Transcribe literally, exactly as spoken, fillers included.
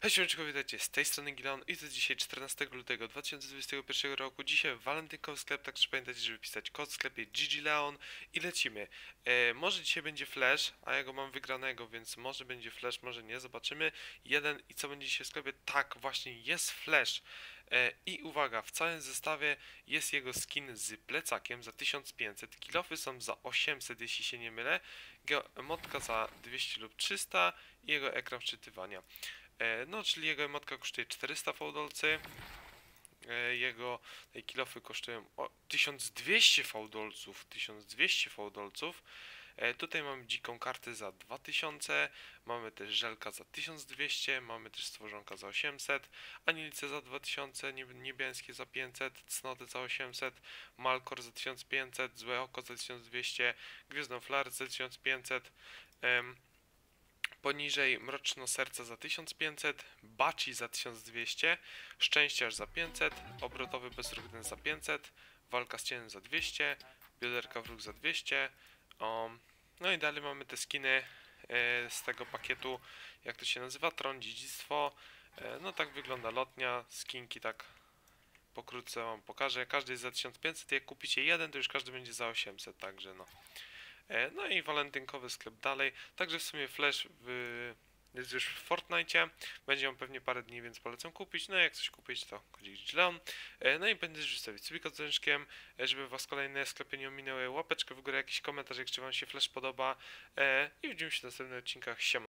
Hej, siemaneczko, witajcie, z tej strony Gileon i to jest dzisiaj czternastego lutego dwa tysiące dwudziestego pierwszego roku. Dzisiaj walentynkowy sklep, także pamiętajcie, żeby pisać kod w sklepie GGLeon i lecimy. E, może dzisiaj będzie flash, a ja go mam wygranego, więc może będzie flash, może nie, zobaczymy. Jeden i co będzie dzisiaj w sklepie? Tak, właśnie jest flash. E, I uwaga, w całym zestawie jest jego skin z plecakiem za tysiąc pięćset, kilofy są za osiemset, jeśli się nie mylę, emotka za dwieście lub trzysta i jego ekran wczytywania. E, no, czyli jego emotka kosztuje czterysta fałdolcy, e, jego te kilofy kosztują o, tysiąc dwieście fałdolców, tysiąc dwieście fałdolców. E, tutaj mamy dziką kartę za dwa tysiące, mamy też żelka za tysiąc dwieście, mamy też stworzonka za osiemset, anilice za dwa tysiące, niebieskie za pięćset, cnoty za osiemset, malkor za tysiąc pięćset, złe oko za tysiąc dwieście, gwiezdną flarę za tysiąc pięćset. Em, Poniżej Mroczno Serce za tysiąc pięćset, Baci za tysiąc dwieście, Szczęściarz za pięćset, Obrotowy Bezrugny za pięćset, Walka z Cieniem za dwieście, Bioderka Wróg za dwieście. Um, no i dalej mamy te skiny e, z tego pakietu, jak to się nazywa, Tron Dziedzictwo. E, no tak wygląda lotnia, skinki tak pokrótce wam pokażę. Każdy jest za tysiąc pięćset, jak kupicie jeden, to już każdy będzie za osiemset, także no. No i walentynkowy sklep dalej. Także w sumie Flash w, jest już w Fortnite. Będzie on pewnie parę dni, więc polecam kupić. No i jak coś kupić, to kodzik Leon. No i będę już zostawić sobie dzwoneczkiem, żeby was kolejne sklepy nie ominęły. Łapeczkę w górę, jakiś komentarz, jak czy wam się Flash podoba. I widzimy się w następnych odcinkach. Siema.